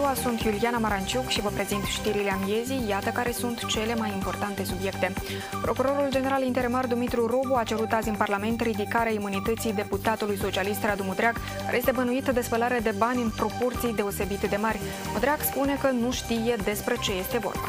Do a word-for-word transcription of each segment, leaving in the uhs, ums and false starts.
ziua, sunt Iuliana Maranciuc și vă prezint știrile amiezii. Iată care sunt cele mai importante subiecte. Procurorul general interimar Dumitru Robu a cerut azi în Parlament ridicarea imunității deputatului socialist Radu Mudreac, care este bănuit de spălare de bani în proporții deosebite de mari. Mudreac spune că nu știe despre ce este vorba.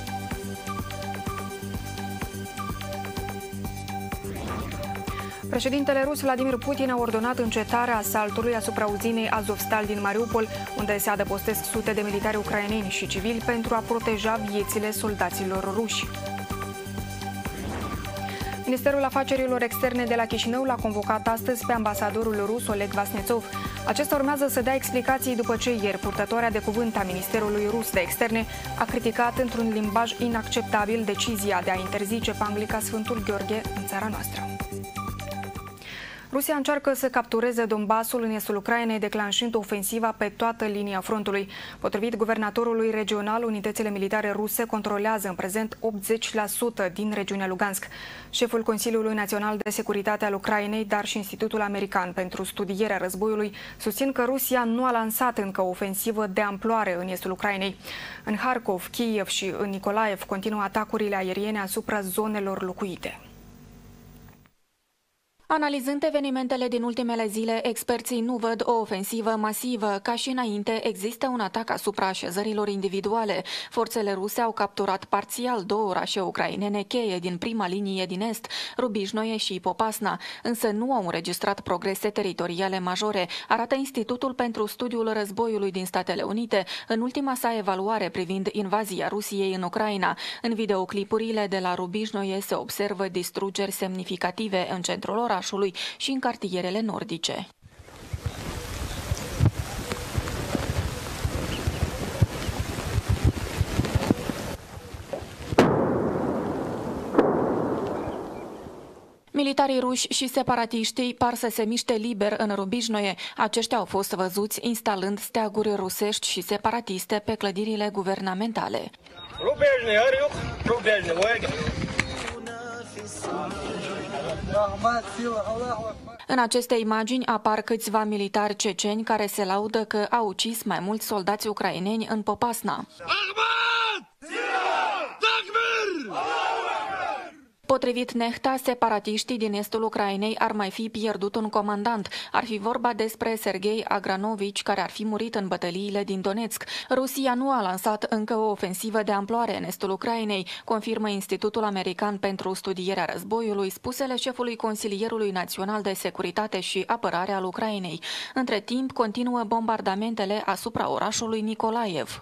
Președintele rus Vladimir Putin a ordonat încetarea asaltului asupra uzinei Azovstal din Mariupol, unde se adăpostesc sute de militari ucraineni și civili pentru a proteja viețile soldaților ruși. Ministerul Afacerilor Externe de la Chișinău l-a convocat astăzi pe ambasadorul rus Oleg Vasnețov. Acesta urmează să dea explicații după ce ieri purtătoarea de cuvânt a Ministerului Rus de Externe a criticat într-un limbaj inacceptabil decizia de a interzice panglica Sfântul Gheorghe în țara noastră. Rusia încearcă să captureze Donbasul în estul Ucrainei, declanșând ofensiva pe toată linia frontului. Potrivit guvernatorului regional, unitățile militare ruse controlează în prezent optzeci la sută din regiunea Lugansk. Șeful Consiliului Național de Securitate al Ucrainei, dar și Institutul American pentru Studierea Războiului, susțin că Rusia nu a lansat încă o ofensivă de amploare în estul Ucrainei. În Harkov, Kiev și în Nikolaev continuă atacurile aeriene asupra zonelor locuite. Analizând evenimentele din ultimele zile, experții nu văd o ofensivă masivă. Ca și înainte, există un atac asupra așezărilor individuale. Forțele ruse au capturat parțial două orașe ucrainene cheie din prima linie din est, Rubijnoe și Popasna, însă nu au înregistrat progrese teritoriale majore, arată Institutul pentru Studiul Războiului din Statele Unite în ultima sa evaluare privind invazia Rusiei în Ucraina. În videoclipurile de la Rubijnoe se observă distrugeri semnificative în centrul orașului și în cartierele nordice. Militarii ruși și separatiștii par să se miște liber în Rubijnoe. Aceștia au fost văzuți instalând steaguri rusești și separatiste pe clădirile guvernamentale. În aceste imagini apar câțiva militari ceceni care se laudă că au ucis mai mulți soldați ucraineni în Popasna. Potrivit Nehta, separatiștii din estul Ucrainei ar mai fi pierdut un comandant. Ar fi vorba despre Sergei Agranovici, care ar fi murit în bătăliile din Donetsk. Rusia nu a lansat încă o ofensivă de amploare în estul Ucrainei, confirmă Institutul American pentru Studierea Războiului, spusele șefului Consilierului Național de Securitate și Apărare al Ucrainei. Între timp, continuă bombardamentele asupra orașului Nikolaev.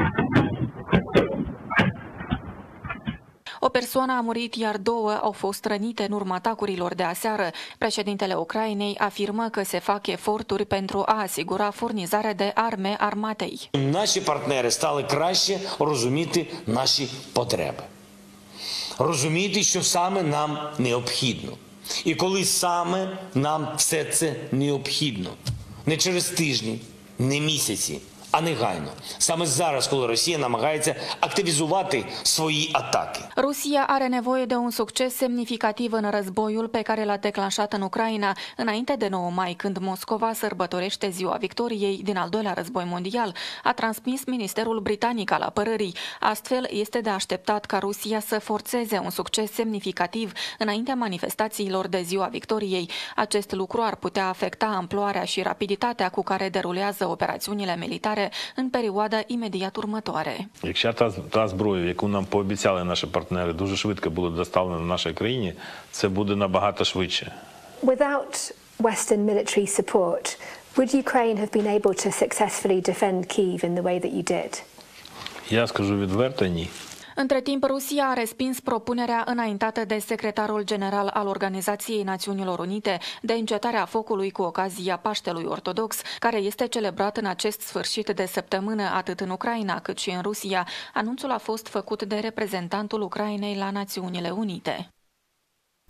O persoană a murit, iar două au fost rănite în urma atacurilor de aseară. Președintele Ucrainei afirmă că se fac eforturi pentru a asigura furnizarea de arme armatei. Наші партнери стали краще розуміти наші потреби. Розуміти, що саме нам необхідно. І коли саме нам все це необхідно. Не через тижні, не місяці, а негайно. Саме зараз, коли Росія намагається активізувати свої атаки. Rusia are nevoie de un succes semnificativ în războiul pe care l-a declanșat în Ucraina, înainte de nouă mai, când Moscova sărbătorește Ziua Victoriei din al doilea război mondial, a transmis Ministerul Britanic al Apărării. Astfel, este de așteptat ca Rusia să forțeze un succes semnificativ înaintea manifestațiilor de Ziua Victoriei. Acest lucru ar putea afecta amploarea și rapiditatea cu care derulează operațiunile militare în perioada imediat următoare. Якщо та, та зброя, яку нам пообіцяли наші партнери, дуже швидко буде доставлена нашій країні, це буде набагато швидше. Without Western military support, would Ukraine have been able to successfully defend Kyiv in the way that you did? Я скажу відверто, ні. Între timp, Rusia a respins propunerea înaintată de secretarul general al Organizației Națiunilor Unite de încetarea focului cu ocazia Paștelui Ortodox, care este celebrat în acest sfârșit de săptămână atât în Ucraina cât și în Rusia. Anunțul a fost făcut de reprezentantul Ucrainei la Națiunile Unite.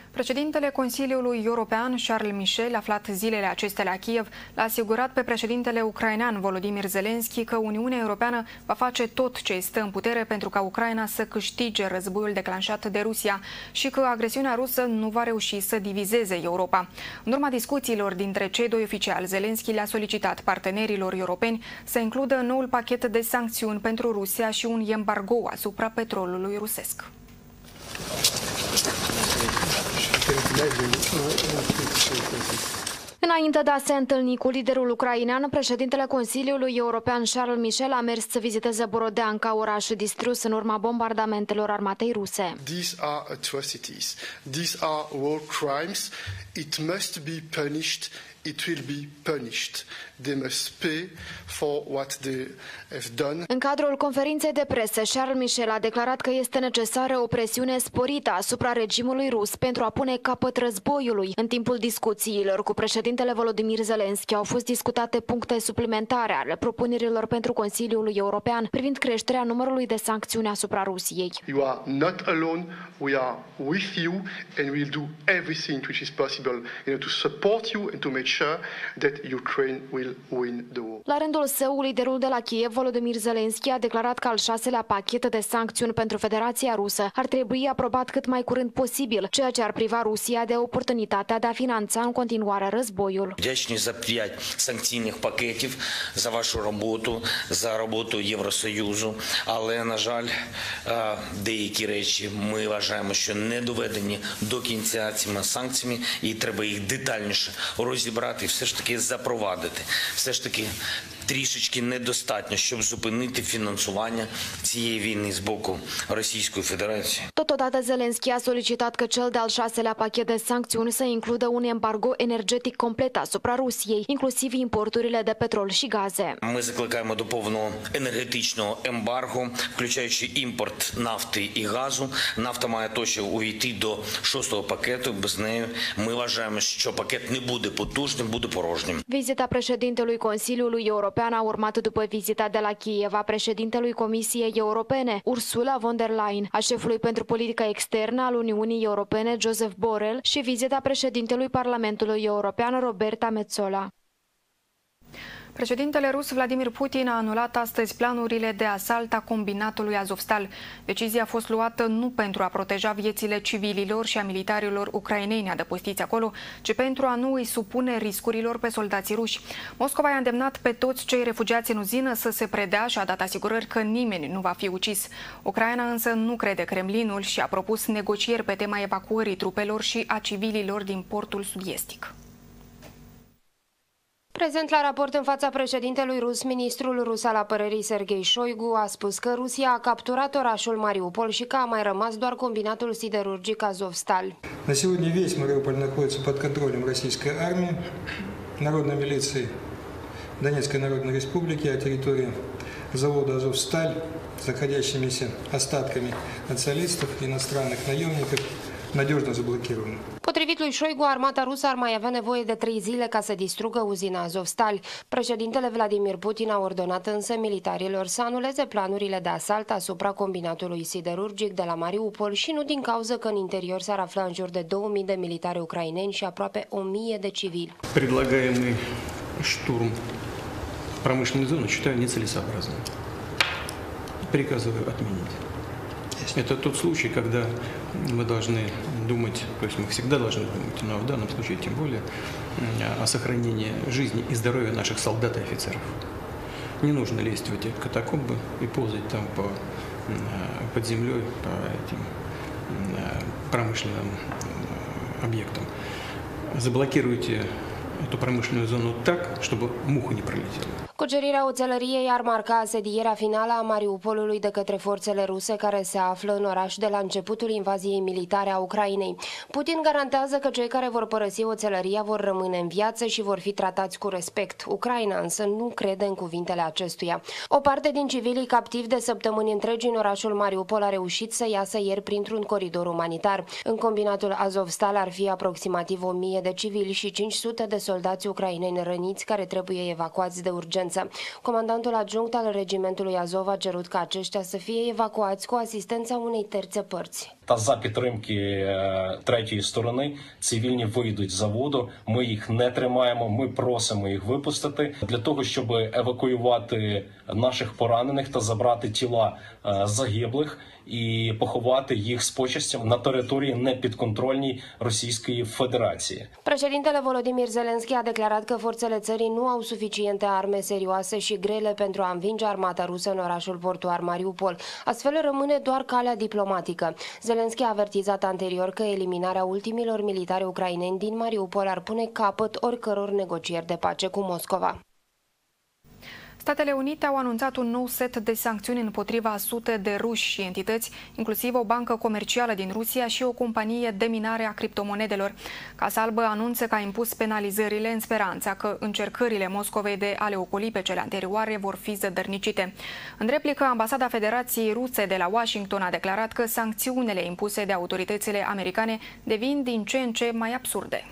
Președintele Consiliului European, Charles Michel, aflat zilele acestea la Kiev, l-a asigurat pe președintele ucrainean Volodymyr Zelensky că Uniunea Europeană va face tot ce stă în putere pentru ca Ucraina să câștige războiul declanșat de Rusia și că agresiunea rusă nu va reuși să divizeze Europa. În urma discuțiilor dintre cei doi oficiali, Zelensky le-a solicitat partenerilor europeni să includă noul pachet de sancțiuni pentru Rusia și un embargo asupra petrolului rusesc. Înainte de a se întâlni cu liderul ucrainean, președintele Consiliului European Charles Michel a mers să viziteze Borodeanka, oraș distrus în urma bombardamentelor armatei ruse. These are atrocities. These are war crimes. It must be punished. It will be punished. They must pay for what they have done. În cadrul conferinței de presă, Charles Michel a declarat că este necesară o presiune sporită asupra regimului rus pentru a pune capăt războiului. În timpul discuțiilor cu președintele Volodymyr Zelensky au fost discutate puncte suplimentare ale propunerilor pentru Consiliul European privind creșterea numărului de sancțiuni asupra Rusiei. You are not alone. We are with you and we'll do everything which is possible you know, to support you and to make sure that Ukraine will win the war. La rândul său, liderul de la Kiev, Volodymyr Zelensky, a declarat că al șaselea pachet de sancțiuni pentru Federația Rusă ar trebui aprobat cât mai curând posibil, ceea ce ar priva Rusia de oportunitatea de a finanța în continuare războiul. Вдячні за п'ять санкційних пакетів, за вашу роботу, за роботу Євросоюзу. Але, на жаль, деякі речі ми вважаємо, що не доведені до кінця цими санкціями і треба їх детальніше розібрати і все ж таки запровадити. Все ж таки трішечки недостатньо, щоб зупинити фінансування цієї війни з боку Російської Федерації. Totodată, Zelensky a solicitat că cel de-al șaselea pachet de sancțiuni să includă un embargo energetic complet asupra Rusiei, inclusiv importurile de petrol și gaze. Ми закликаємо до повного енергетичного ембарго, включаючи імпорт нафти і газу. Нафта має точно увійти до шостого пакету. Без неї ми вважаємо, що пакет не буде потужним, буде порожнім. Vizita președintelui Consiliului European a urmat după vizita de la Kiev a președintelui Comisiei Europene, Ursula von der Leyen, a șefului pentru politica externă al Uniunii Europene, Joseph Borrell, și vizita președintelui Parlamentului European, Roberta Metsola. Președintele rus Vladimir Putin a anulat astăzi planurile de asalt a combinatului Azovstal. Decizia a fost luată nu pentru a proteja viețile civililor și a militarilor ucraineni adăpostiți acolo, ci pentru a nu îi supune riscurilor pe soldații ruși. Moscova i-a îndemnat pe toți cei refugiați în uzină să se predea și a dat asigurări că nimeni nu va fi ucis. Ucraina însă nu crede Kremlinul și a propus negocieri pe tema evacuării trupelor și a civililor din portul sud-estic. Prezent la raport în fața președintelui rus, ministrul rus al apărării Sergei Shoigu a spus că Rusia a capturat orașul Mariupol și că a mai rămas doar combinatul siderurgic Azovstal. На сегодня весь Мариуполь находится под контролем российской армии, народной милиции Донецкой Народной Республики, а территория завода Азовсталь с находящимися остатками националистов, иностранных наемников надежно заблокированы. Potrivit lui Shoigu, armata rusă ar mai avea nevoie de trei zile ca să distrugă uzina Azovstal. Președintele Vladimir Putin a ordonat însă militarilor să anuleze planurile de asalt asupra combinatului siderurgic de la Mariupol și nu din cauză că în interior s-ar afla în jur de două mii de militari ucraineni și aproape o mie de civili. Предлагаемый штурм промышленной зоны считаю нецелесообразным. Приказываю отменить. Это тот случай, когда мы должны думать, то есть мы всегда должны думать, но в данном случае тем более о сохранении жизни и здоровья наших солдат и офицеров. Не нужно лезть в эти катакомбы и ползать там по, под землей по этим промышленным объектам. Заблокируйте эту промышленную зону так, чтобы муха не пролетела. Cucerirea oțelăriei ar marca asedierea finală a Mariupolului de către forțele ruse care se află în oraș de la începutul invaziei militare a Ucrainei. Putin garantează că cei care vor părăsi oțelăria vor rămâne în viață și vor fi tratați cu respect. Ucraina însă nu crede în cuvintele acestuia. O parte din civilii captivi de săptămâni întregi în orașul Mariupol a reușit să iasă ieri printr-un coridor umanitar. În combinatul Azovstal ar fi aproximativ o mie de civili și cinci sute de soldați ucraineni răniți care trebuie evacuați de urgență asistență. Comandantul adjunct al regimentului Azov a cerut ca aceștia să fie evacuați cu asistența unei terțe părți. Та за підтримки третьої сторони цивільні вийдуть з заводу. Ми їх не тримаємо. Ми просимо їх випустити для того, щоб евакуювати наших поранених та забрати тіла загиблих і поховати їх з почестям на території непідконтрольній Російської Федерації. Președintele Volodymyr Zelensky a declarat că forțele țării nu au suficiente arme serioase și grele pentru a învinge armata rusă în orașul portuar Mariupol. Astfel rămâne doar calea diplomatică. Zelensky a avertizat anterior că eliminarea ultimilor militari ucraineni din Mariupol ar pune capăt oricăror negocieri de pace cu Moscova. Statele Unite au anunțat un nou set de sancțiuni împotriva sute de ruși și entități, inclusiv o bancă comercială din Rusia și o companie de minare a criptomonedelor. Casa Albă anunță că a impus penalizările în speranța că încercările Moscovei de a le ocoli pe cele anterioare vor fi zădărnicite. În replică, Ambasada Federației Ruse de la Washington a declarat că sancțiunile impuse de autoritățile americane devin din ce în ce mai absurde.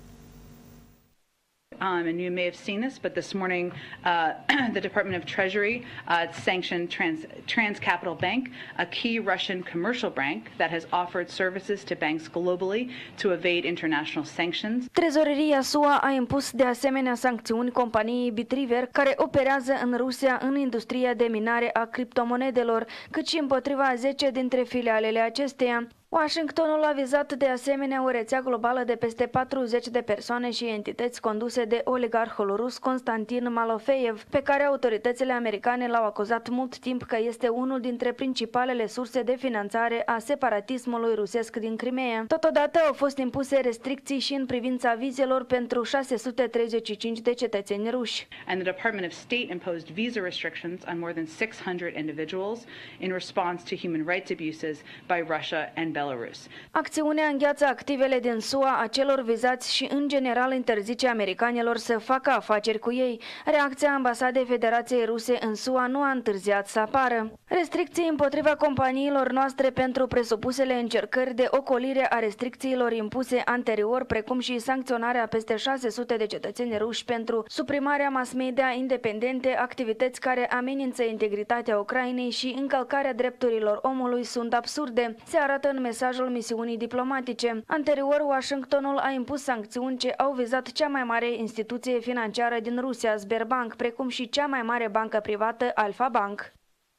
Um, and you may have seen this, but this morning uh, the Department of Treasury uh, sanctioned Trans, Trans Capital Bank, a key Russian commercial bank that has offered services to banks globally to evade international sanctions. Trezoreria S U A a impus de asemenea sancțiuni companiei Bitriver, care operează în Rusia în industria de minare a criptomonedelor, cât și împotriva a zece dintre filialele acesteia. Washingtonul a vizat de asemenea o rețea globală de peste patruzeci de persoane și entități conduse de oligarhul rus Konstantin Malofeev, pe care autoritățile americane l-au acuzat mult timp că este unul dintre principalele surse de finanțare a separatismului rusesc din Crimea. Totodată au fost impuse restricții și în privința vizelor pentru șase sute treizeci și cinci de cetățeni ruși. And the Department of State imposed visa restrictions on more than six hundred individuals in response to human rights abuses by Russia and Belarus. Acțiunea îngheață activele din S U A a celor vizați și în general interzice americanilor să facă afaceri cu ei. Reacția Ambasadei Federației Ruse în S U A nu a întârziat să apară. Restricții împotriva companiilor noastre pentru presupusele încercări de ocolire a restricțiilor impuse anterior, precum și sancționarea peste șase sute de cetățeni ruși pentru suprimarea mass media independente, activități care amenință integritatea Ucrainei și încălcarea drepturilor omului sunt absurde, se arată în mesajul misiunii diplomatice. Anterior, Washingtonul a impus sancțiuni ce au vizat cea mai mare instituție financiară din Rusia, Sberbank, precum și cea mai mare bancă privată, Alfa Bank.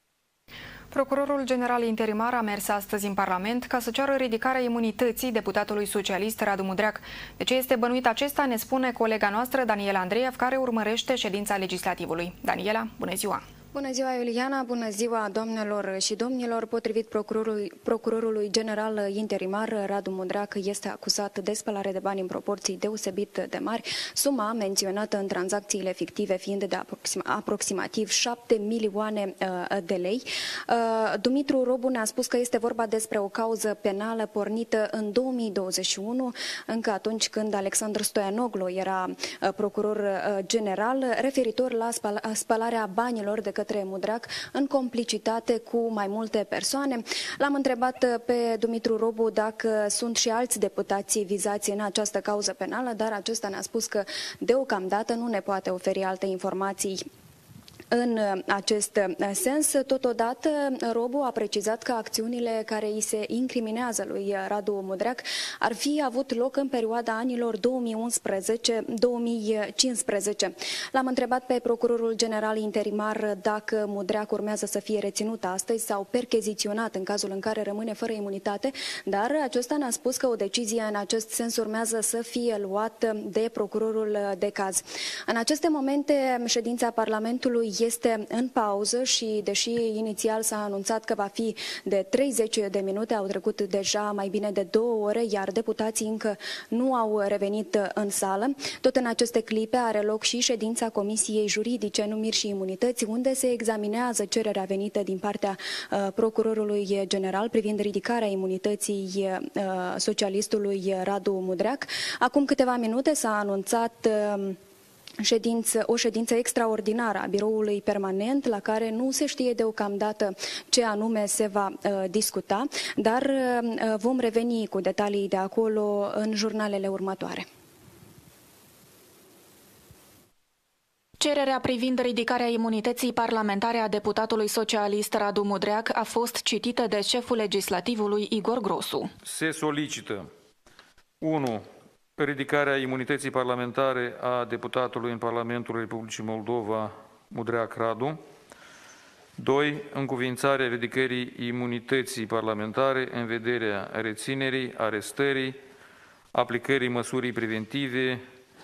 Procurorul general interimar a mers astăzi în Parlament ca să ceară ridicarea imunității deputatului socialist Radu Mudreac. De ce este bănuit acesta, ne spune colega noastră Daniela Andreev, care urmărește ședința legislativului. Daniela, bună ziua! Bună ziua, Iuliana! Bună ziua, doamnelor și domnilor! Potrivit procurorului, procurorului general interimar, Radu Mudreac este acuzat de spălare de bani în proporții deosebit de mari, suma menționată în tranzacțiile fictive fiind de aproxim, aproximativ șapte milioane uh, de lei. Uh, Dumitru Robu ne-a spus că este vorba despre o cauză penală pornită în două mii douăzeci și unu, încă atunci când Alexandru Stoianoglu era uh, procuror uh, general, referitor la spăl spălarea banilor de către Mudreac în complicitate cu mai multe persoane. L-am întrebat pe Dumitru Robu dacă sunt și alți deputați vizați în această cauză penală, dar acesta ne-a spus că deocamdată nu ne poate oferi alte informații în acest sens. Totodată, Robu a precizat că acțiunile care îi se incriminează lui Radu Mudreac ar fi avut loc în perioada anilor două mii unsprezece două mii cincisprezece. L-am întrebat pe procurorul general interimar dacă Mudreac urmează să fie reținut astăzi sau percheziționat în cazul în care rămâne fără imunitate, dar acesta ne-a spus că o decizie în acest sens urmează să fie luată de procurorul de caz. În aceste momente, ședința Parlamentului este în pauză și, deși inițial s-a anunțat că va fi de treizeci de minute, au trecut deja mai bine de două ore, iar deputații încă nu au revenit în sală. Tot în aceste clipe are loc și ședința Comisiei Juridice, Numiri și Imunități, unde se examinează cererea venită din partea uh, procurorului general privind ridicarea imunității uh, socialistului Radu Mudreac. Acum câteva minute s-a anunțat uh, Ședință, o ședință extraordinară a biroului permanent, la care nu se știe deocamdată ce anume se va uh, discuta, dar uh, vom reveni cu detalii de acolo în jurnalele următoare. Cererea privind ridicarea imunității parlamentare a deputatului socialist Radu Mudreac a fost citită de șeful legislativului Igor Grosu. Se solicită unu. Ridicarea imunității parlamentare a deputatului în Parlamentul Republicii Moldova Mudreac Radu. doi. Încuviințarea ridicării imunității parlamentare în vederea reținerii, arestării, aplicării măsurii preventive,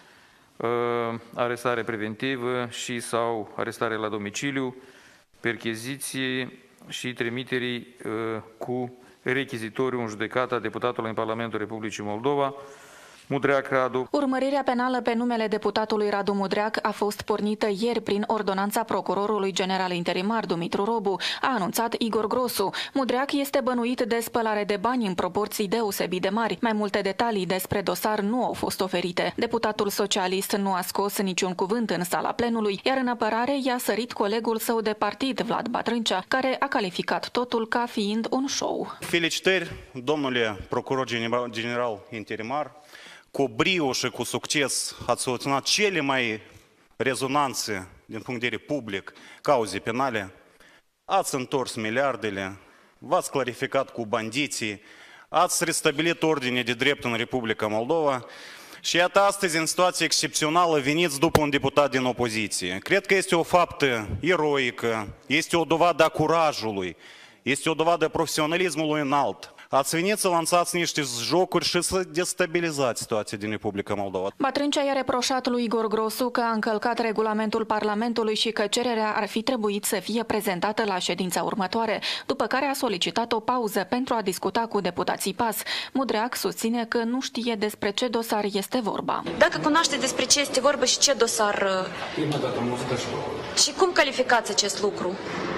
arestare preventivă și sau arestare la domiciliu, percheziție și trimiterii cu rechizitoriu în judecată a deputatului în Parlamentul Republicii Moldova, Mudreac Radu. Urmărirea penală pe numele deputatului Radu Mudreac a fost pornită ieri prin ordonanța procurorului general interimar Dumitru Robu, a anunțat Igor Grosu. Mudreac este bănuit de spălare de bani în proporții deosebit de mari. Mai multe detalii despre dosar nu au fost oferite. Deputatul socialist nu a scos niciun cuvânt în sala plenului, iar în apărare i-a sărit colegul său de partid, Vlad Bătrâncea, care a calificat totul ca fiind un show. Felicitări, domnule procuror general interimar. Cu brio și cu succes ați soluționat cele mai rezonanțe din punct de vedere public cauze penale, ați întors miliardele, v-ați clarificat cu bandiții, ați restabilit ordine de drept în Republica Moldova și iată astăzi, în situație excepțională, veniți după un deputat din opoziție. Cred că este o faptă eroică, este o dovadă a curajului, este o dovadă a profesionalismului înalt. Ați venit să lansați niște jocuri și să destabilizați situația din Republica Moldova. Bătrâncea i-a reproșat lui Igor Grosu că a încălcat regulamentul Parlamentului și că cererea ar fi trebuit să fie prezentată la ședința următoare, după care a solicitat o pauză pentru a discuta cu deputații P A S. Mudreac susține că nu știe despre ce dosar este vorba. Dacă cunoașteți despre ce este vorba și ce dosar... Prima dată am auzit așa. Și cum calificați acest lucru?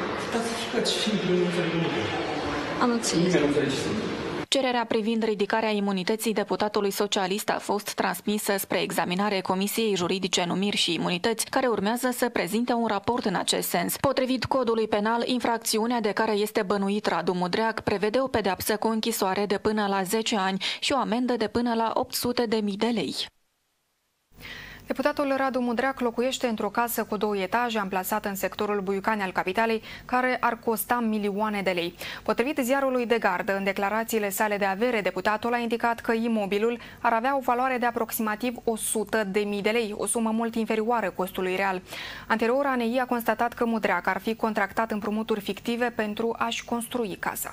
Am înțeles. Cererea privind ridicarea imunității deputatului socialist a fost transmisă spre examinare Comisiei Juridice Numiri și Imunități, care urmează să prezinte un raport în acest sens. Potrivit codului penal, infracțiunea de care este bănuit Radu Mudreac prevede o pedeapsă cu închisoare de până la zece ani și o amendă de până la opt sute de mii de lei. Deputatul Radu Mudreac locuiește într-o casă cu două etaje amplasată în sectorul Buiucani al capitalei, care ar costa milioane de lei. Potrivit ziarului De Gardă, în declarațiile sale de avere, deputatul a indicat că imobilul ar avea o valoare de aproximativ o sută de mii de lei, o sumă mult inferioară costului real. Anterior, A N I a constatat că Mudreac ar fi contractat împrumuturi fictive pentru a-și construi casa.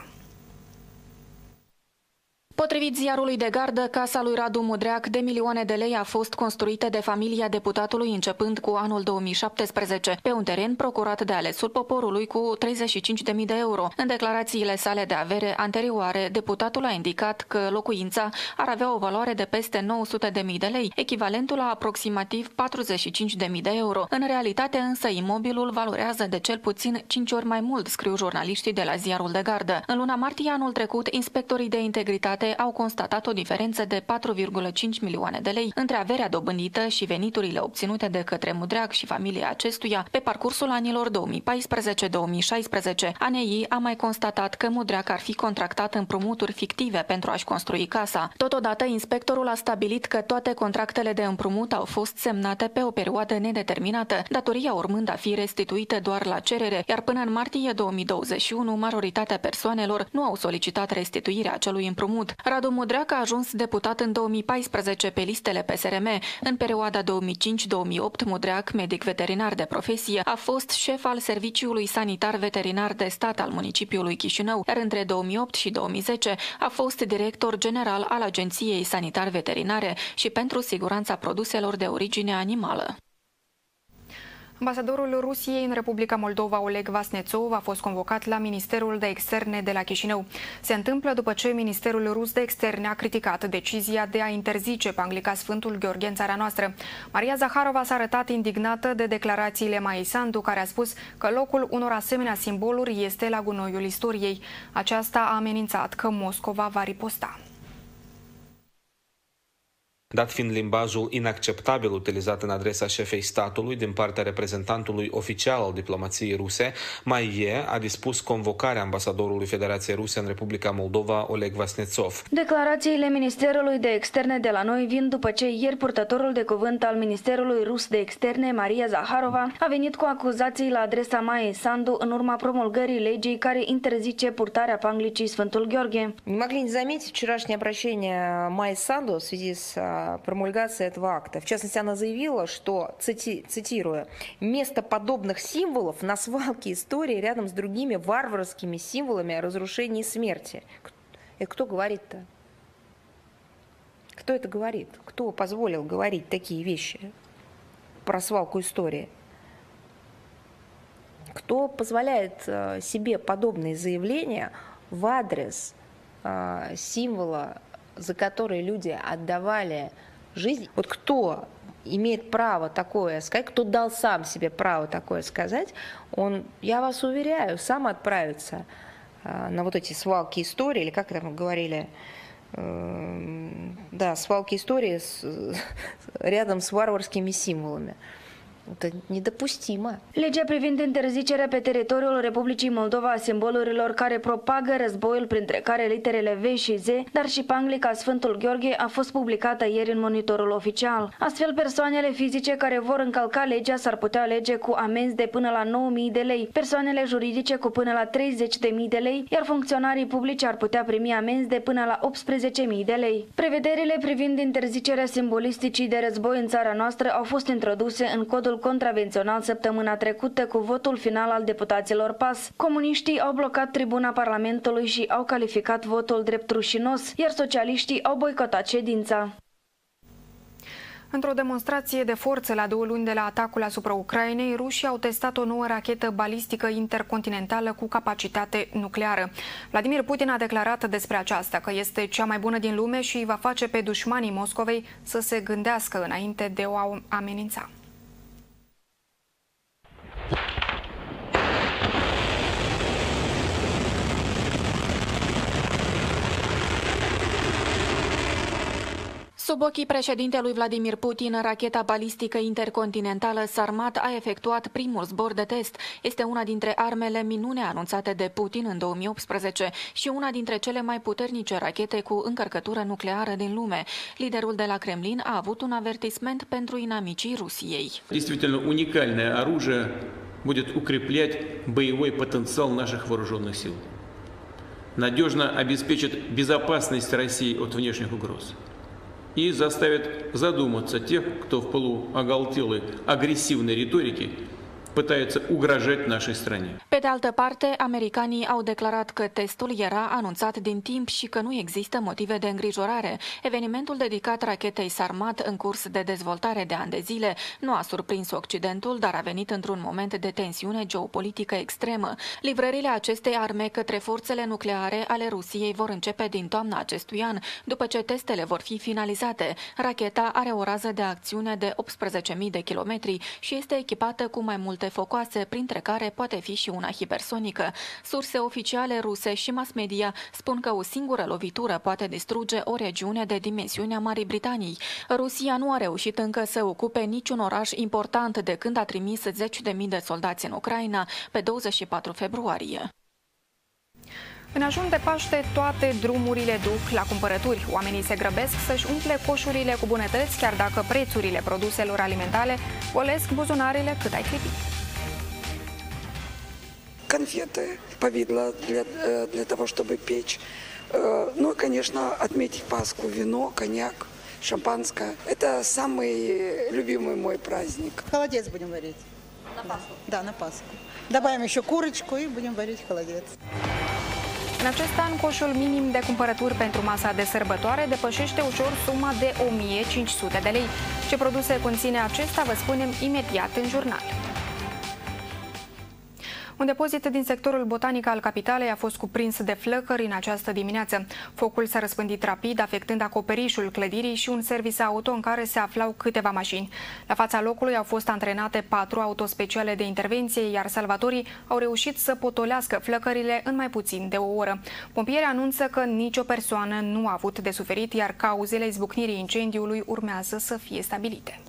Potrivit ziarului De Gardă, casa lui Radu Mudreac de milioane de lei a fost construită de familia deputatului începând cu anul două mii șaptesprezece, pe un teren procurat de alesul poporului cu treizeci și cinci de mii de euro. În declarațiile sale de avere anterioare, deputatul a indicat că locuința ar avea o valoare de peste nouă sute de mii de lei, echivalentul la aproximativ patruzeci și cinci de mii de euro. În realitate însă imobilul valorează de cel puțin cinci ori mai mult, scriu jurnaliștii de la ziarul De Gardă. În luna martie anul trecut, inspectorii de integritate au constatat o diferență de patru virgulă cinci milioane de lei între averea dobândită și veniturile obținute de către Mudreac și familia acestuia pe parcursul anilor două mii paisprezece două mii șaisprezece. A N I a mai constatat că Mudreac ar fi contractat împrumuturi fictive pentru a-și construi casa. Totodată, inspectorul a stabilit că toate contractele de împrumut au fost semnate pe o perioadă nedeterminată, datoria urmând a fi restituită doar la cerere, iar până în martie două mii douăzeci și unu, majoritatea persoanelor nu au solicitat restituirea acelui împrumut. Radu Mudreac a ajuns deputat în două mii paisprezece pe listele P S R M. În perioada două mii cinci două mii opt, Mudreac, medic veterinar de profesie, a fost șef al Serviciului Sanitar Veterinar de Stat al municipiului Chișinău, iar între două mii opt și două mii zece a fost director general al Agenției Sanitar Veterinare și pentru siguranța produselor de origine animală. Ambasadorul Rusiei în Republica Moldova, Oleg Vasnețov, a fost convocat la Ministerul de Externe de la Chișinău. Se întâmplă după ce Ministerul Rus de Externe a criticat decizia de a interzice pe Anglica Sfântul Gheorghe în țara noastră. Maria Zaharova s-a arătat indignată de declarațiile Maii Sandu, care a spus că locul unor asemenea simboluri este la gunoiul istoriei. Aceasta a amenințat că Moscova va riposta. Dat fiind limbajul inacceptabil utilizat în adresa șefei statului din partea reprezentantului oficial al diplomației ruse, mai e a dispus convocarea ambasadorului Federației Ruse în Republica Moldova, Oleg Vasnetsov. Declarațiile Ministerului de Externe de la noi vin după ce ieri purtătorul de cuvânt al Ministerului Rus de Externe, Maria Zaharova, a venit cu acuzații la adresa Maiei Sandu în urma promulgării legii care interzice pурtarea panglicii Sfântul Gheorghe. Не могли не заметить вчерашнее обращение Майи Санду в связи с прomulгацией этого акта. В частности, она заявила, что, цити, цитирую, «место подобных символов на свалке истории рядом с другими варварскими символами о разрушении и смерти». Это кто говорит-то? Кто это говорит? Кто позволил говорить такие вещи про свалку истории? Кто позволяет себе подобные заявления в адрес символа, за который люди отдавали жизнь? Вот кто имеет право такое сказать, кто дал сам себе право такое сказать, он, я вас уверяю, сам отправится на вот эти свалки истории, или как там говорили, да, свалки истории с, рядом с варварскими символами. Это недопустимо. Legea privind interzicerea pe teritoriul Republicii Moldova a simbolurilor care propagă războiul, printre care literele V și Z, dar și panglica Sfântul Gheorghe, a fost publicată ieri în monitorul oficial. Astfel, persoanele fizice care vor încălca legea s-ar putea alege cu amenzi de până la nouă mii de lei, persoanele juridice cu până la treizeci de mii de lei, iar funcționarii publici ar putea primi amenzi de până la optsprezece mii de lei. Prevederile privind interzicerea simbolisticii de război în țara noastră au fost introduse în codul contravențional săptămâna trecută cu votul final al deputaților P A S. Comuniștii au blocat tribuna Parlamentului și au calificat votul drept rușinos, iar socialiștii au boicotat ședința. Într-o demonstrație de forță la două luni de la atacul asupra Ucrainei, rușii au testat o nouă rachetă balistică intercontinentală cu capacitate nucleară. Vladimir Putin a declarat despre aceasta că este cea mai bună din lume și va face pe dușmanii Moscovei să se gândească înainte de o amenința. Sub ochii președintelui Vladimir Putin, racheta balistică intercontinentală Sarmat a efectuat primul zbor de test. Este una dintre armele minune anunțate de Putin în două mii optsprezece și una dintre cele mai puternice rachete cu încărcătură nucleară din lume. Liderul de la Kremlin a avut un avertisment pentru inamicii Rusiei. Действительно уникальное оружие будет укреплять боевой потенциал наших вооруженных сил. Надежно обеспечит безопасность России от внешних угроз. И заставит задуматься тех, кто в полуоголтелой агрессивной риторике pătăiță ugrajat нашей стране. Pe de altă parte, americanii au declarat că testul era anunțat din timp și că nu există motive de îngrijorare. Evenimentul dedicat rachetei Sarmat în curs de dezvoltare de ani de zile nu a surprins Occidentul, dar a venit într-un moment de tensiune geopolitică extremă. Livrările acestei arme către forțele nucleare ale Rusiei vor începe din toamna acestui an, după ce testele vor fi finalizate. Racheta are o rază de acțiune de optsprezece mii de kilometri și este echipată cu mai multe focoase, printre care poate fi și una hipersonică. Surse oficiale ruse și mass media spun că o singură lovitură poate distruge o regiune de dimensiunea Marii Britanii. Rusia nu a reușit încă să ocupe niciun oraș important de când a trimis zeci de mii de soldați în Ucraina pe douăzeci și patru februarie. În ajun de Paște, toate drumurile duc la cumpărături. Oamenii se grăbesc să-și umple coșurile cu bunătăți, chiar dacă prețurile produselor alimentare golesc buzunarele cât ai clipi. Конфеты, повидло для, для того, чтобы печь. Ну и, конечно, отметить Пасху, вино, коньяк, шампанское. Это самый любимый мой праздник. Холодец будем варить. На Пасху? Да, на Пасху. Добавим еще курочку и будем варить холодец. În acest an, coșul minim de cumpărături pentru masa de sărbătoare depășește ușor suma de o mie cinci sute de lei. Ce produse conține acesta, vă spunem imediat în jurnal. Un depozit din sectorul botanic al capitalei a fost cuprins de flăcări în această dimineață. Focul s-a răspândit rapid, afectând acoperișul clădirii și un serviciu auto în care se aflau câteva mașini. La fața locului au fost antrenate patru autospeciale de intervenție, iar salvatorii au reușit să potolească flăcările în mai puțin de o oră. Pompierii anunță că nicio persoană nu a avut de suferit, iar cauzele izbucnirii incendiului urmează să fie stabilite.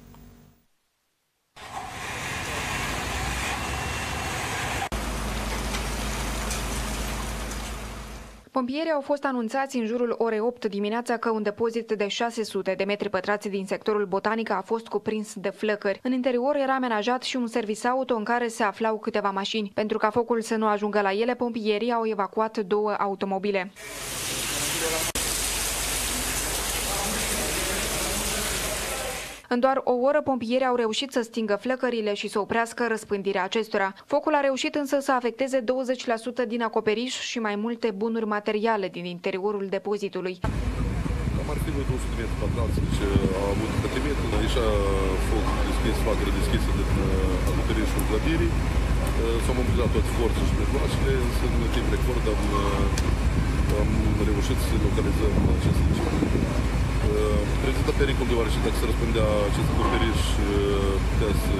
Pompierii au fost anunțați în jurul orei opt dimineața că un depozit de șase sute de metri pătrați din sectorul botanic a fost cuprins de flăcări. În interior era amenajat și un serviciu auto în care se aflau câteva mașini. Pentru ca focul să nu ajungă la ele, pompierii au evacuat două automobile. În doar o oră, pompierii au reușit să stingă flăcările și să oprească răspândirea acestora. Focul a reușit însă să afecteze douăzeci la sută din acoperiș și mai multe bunuri materiale din interiorul depozitului. Cam ar fi două sute de metri pătrați, deci au avut cătimetă, ieșea foc deschis, facără deschisă din acoperișul clădirii. S-au mobilizat toate forțele și mijloacele, însă în timp record am, am reușit să localizăm acest incendiu. Prezintă pericol deoarece dacă se răspândea acest acoperiș, putea să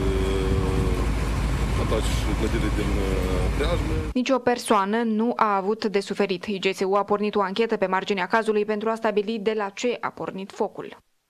atace clădirile din preajmă. Nici o persoană nu a avut de suferit. I G S U a pornit o anchetă pe marginea cazului pentru a stabili de la ce a pornit focul.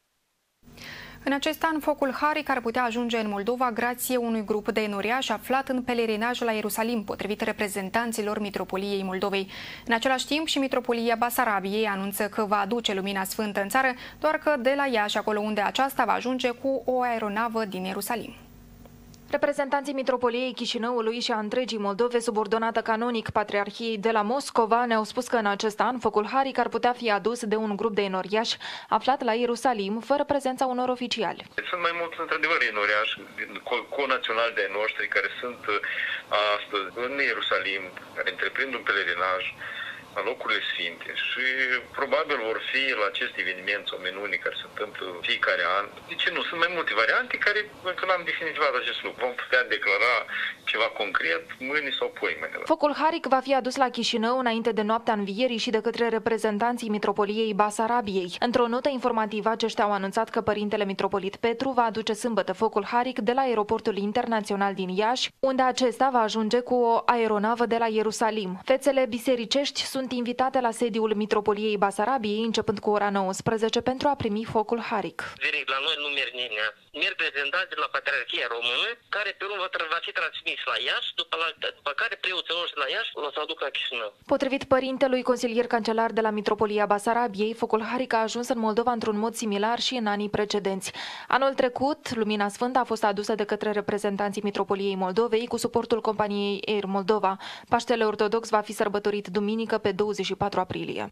În acest an, focul Harik ar putea ajunge în Moldova grație unui grup de enoriași aflat în pelerinaj la Ierusalim, potrivit reprezentanților Mitropoliei Moldovei. În același timp, și Mitropolia Basarabiei anunță că va aduce lumina sfântă în țară, doar că de la Iași, acolo unde aceasta va ajunge cu o aeronavă din Ierusalim. Reprezentanții Mitropoliei Chișinăului și a întregii Moldove, subordonată canonic Patriarhiei de la Moscova, ne-au spus că în acest an focul Harik ar putea fi adus de un grup de enoriași aflat la Ierusalim, fără prezența unor oficiali. Sunt mai mulți, într-adevăr, enoriași, co-naționali de noștri, care sunt astăzi în Ierusalim, care întreprind un pelerinaj la locurile sfinte și probabil vor fi la acest eveniment sau minuni care se întâmplă fiecare an. De ce nu? Sunt mai multe variante care încă n-am definitivat acest lucru. Vom putea declara ceva concret mâine sau poimâine. Focul Harik va fi adus la Chișinău înainte de noaptea învierii și de către reprezentanții Mitropoliei Basarabiei. Într-o notă informativă, aceștia au anunțat că părintele mitropolit Petru va aduce sâmbătă focul Harik de la aeroportul internațional din Iași, unde acesta va ajunge cu o aeronavă de la Ierusalim. Fețele bisericești sunt sunt invitate la sediul Mitropoliei Basarabiei, începând cu ora nouăsprezece, pentru a primi focul Harik. Direct la noi nu merg nimeni. Merg reprezentanți de la Patriarhia Română, care pe urmă va fi transmis la Iași, după, la, după care preoții noștri la Iași o să aduc la Chișinău. Potrivit părintelui consilier cancelar de la Mitropolia Basarabiei, focul Harik a ajuns în Moldova într-un mod similar și în anii precedenți. Anul trecut, lumina sfântă a fost adusă de către reprezentanții Mitropoliei Moldovei cu suportul companiei Air Moldova. Paștele ortodox va fi sărbătorit duminică pe douăzeci și patru aprilie.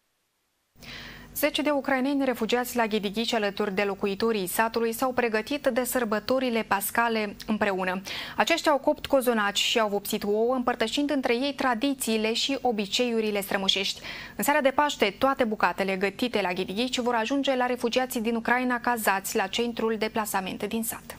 Zece de ucraineni refugiați la Ghidighici alături de locuitorii satului s-au pregătit de sărbătorile pascale împreună. Aceștia au copt cozonaci și au vopsit ouă, împărtășind între ei tradițiile și obiceiurile strămoșești. În seara de Paște, toate bucatele gătite la Ghidighici vor ajunge la refugiații din Ucraina cazați la centrul de plasament din sat.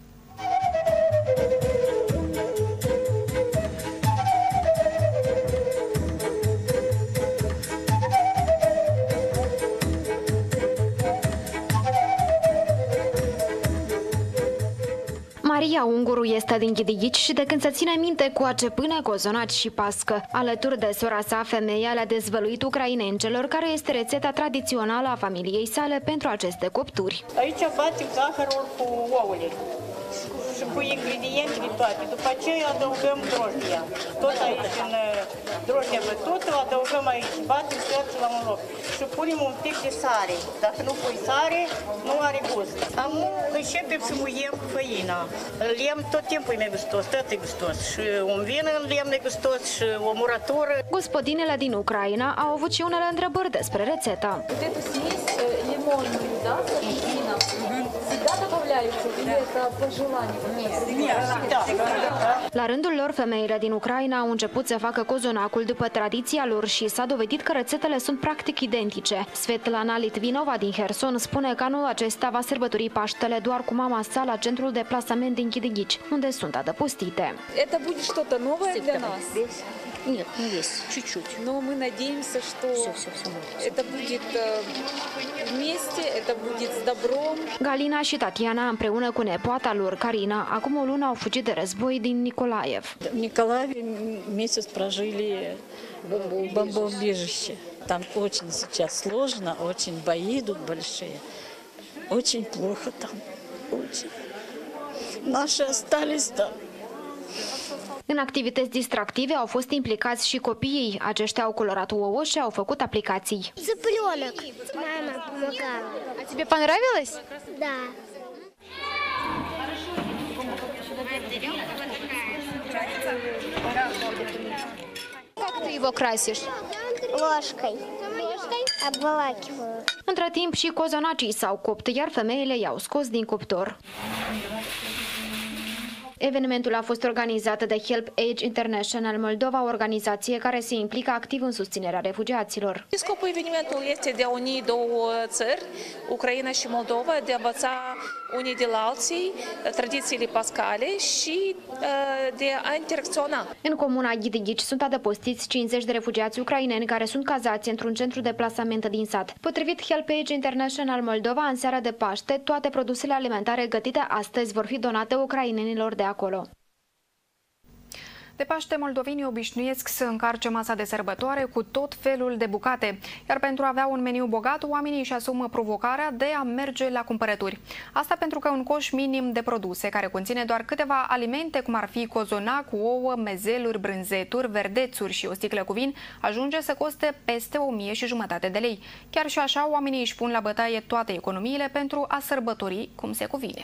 Maria Unguru este din Ghidighici și de când se ține minte coace până cozonaci și pască. Alături de sora sa, femeia le-a dezvăluit ucrainencelor care este rețeta tradițională a familiei sale pentru aceste copturi. Aici batem zahărul cu ouăle și cu ingredientele toate. După aceea adăugăm drojdia. Tot aici în drojdia bătută, adăugăm aici, batem toate la un loc. Și punem un pic de sare. Dacă nu pui sare, nu are gust. Am începem să muiem făina. Lemn tot timpul e mai gustos, tot e gustos. Și un vin în lemn e gustos și o muratură. Gospodinele din Ucraina au avut și unele întrebări despre rețeta. La rândul lor, femeile din Ucraina au început să facă cozonacul după tradiția lor și s-a dovedit că rețetele sunt practic identice. Svetlana Litvinova din Herson spune că anul acesta va sărbători Paștele doar cu mama sa la centrul de plasament din Chideghici, unde sunt adăpostite. Это будет что-то новое для нас? Нет, не весь, чуть-чуть. Но мы надеемся, что все, все, все, это будет вместе, это будет с добром. Galina și Tatiana, împreună cu nepoata lor, Karina, acum o lună au fugit de război din Nikolaev. В Николаеве месяц прожили в бомбоубежище. Там очень сейчас сложно, очень бои идут большие. Очень плохо там, очень. Наши остались там. În activități distractive au fost implicați și copiii. Aceștia au colorat ouă și au făcut aplicații. Цыпленок. Мама помогала. А тебе понравилось? Да. Как ты его красишь? Ложкой. Ложкой? Обволакиваю. Între timp și cozonacii s-au copt, iar femeile i-au scos din cuptor. Evenimentul a fost organizat de Help Age International Moldova, o organizație care se implică activ în susținerea refugiaților. Scopul evenimentului este de a uni două țări, Ucraina și Moldova, de a învăța unii de la alții tradițiile pascale și de a interacționa. În comuna Ghidighici sunt adăpostiți cincizeci de refugiați ucraineni care sunt cazați într-un centru de plasament din sat. Potrivit Help Age International Moldova, în seara de Paște, toate produsele alimentare gătite astăzi vor fi donate ucrainenilor de acolo. De Paște, moldovenii obișnuiesc să încarce masa de sărbătoare cu tot felul de bucate, iar pentru a avea un meniu bogat, oamenii își asumă provocarea de a merge la cumpărături. Asta pentru că un coș minim de produse, care conține doar câteva alimente, cum ar fi cozonac, ouă, mezeluri, brânzeturi, verdețuri și o sticlă cu vin, ajunge să coste peste o mie și jumătate de lei. Chiar și așa, oamenii își pun la bătaie toate economiile pentru a sărbători cum se cuvine.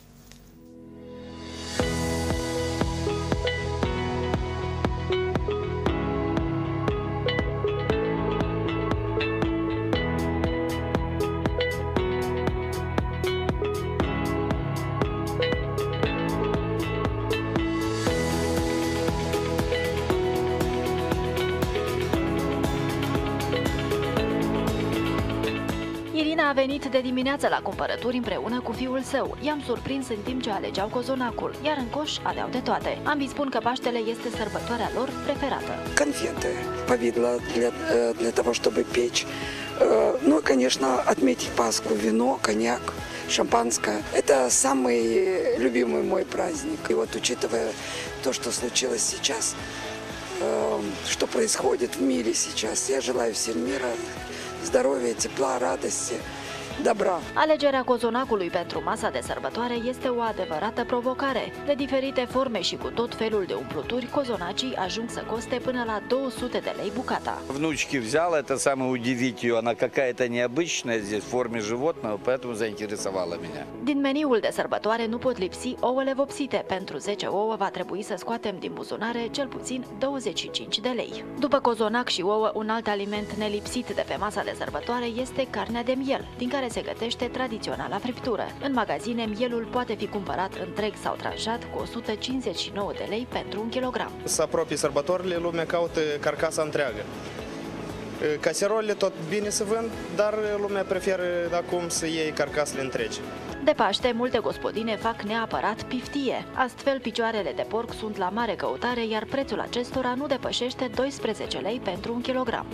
Irina a venit de dimineață la cumpărături împreună cu fiul său. I-am surprins în timp ce alegeau cozonacul, iar în coș aveau de toate. Ambii spun că Paștele este sărbătoarea lor preferată. Конфеты, повидло для, для того, чтобы печь. Ну и, конечно, отметить Пасху, вино, коньяк, шампанское. Это самый любимый мой праздник. И вот учитывая то, что случилось сейчас, что происходит в мире сейчас, я желаю всем мира, здоровья, тепла, радости, добра. Alegerea cozonacului pentru masa de sărbătoare este o adevărată provocare. De diferite forme și cu tot felul de umpluturi, cozonacii ajung să coste până la două sute de lei bucata. Внучки взял, это самое удивительное, она какая-то необычная здесь в форме животного, поэтому заинтересовала меня. Din meniul de sărbătoare nu pot lipsi ouăle vopsite. Pentru zece ouă va trebui să scoatem din buzunare cel puțin douăzeci și cinci de lei. După cozonac și ouă, un alt aliment nelipsit de pe masa de sărbătoare este carnea de miel, din care se gătește tradiționala friptură. În magazine, mielul poate fi cumpărat întreg sau tranșat cu o sută cincizeci și nouă de lei pentru un kilogram. Să apropie sărbătorile, lumea caută carcasa întreagă. Caserolele tot bine se vând, dar lumea preferă acum să iei carcasele întregi. De Paște, multe gospodine fac neapărat piftie. Astfel, picioarele de porc sunt la mare căutare, iar prețul acestora nu depășește doisprezece lei pentru un kilogram.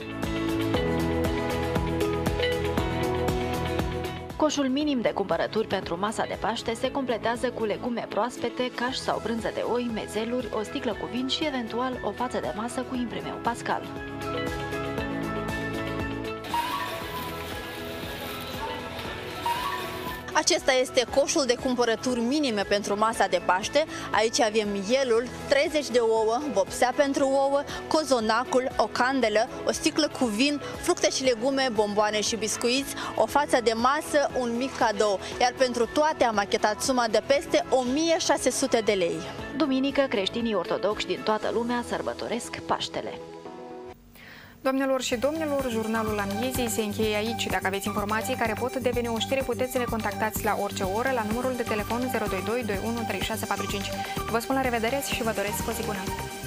Coșul minim de cumpărături pentru masa de Paște se completează cu legume proaspete, caș sau brânză de oi, mezeluri, o sticlă cu vin și eventual o față de masă cu imprimeu pascal. Acesta este coșul de cumpărături minime pentru masa de Paște. Aici avem mielul, treizeci de ouă, vopsea pentru ouă, cozonacul, o candelă, o sticlă cu vin, fructe și legume, bomboane și biscuiți, o față de masă, un mic cadou. Iar pentru toate am achetat suma de peste o mie șase sute de lei. Duminică, creștinii ortodoxi din toată lumea sărbătoresc Paștele. Doamnelor și domnilor, jurnalul Amiezii se încheie aici. Dacă aveți informații care pot deveni o știre, puteți să ne contactați la orice oră la numărul de telefon zero doi doi doi unu trei șase patru cinci. Vă spun la revedere și vă doresc o zi bună!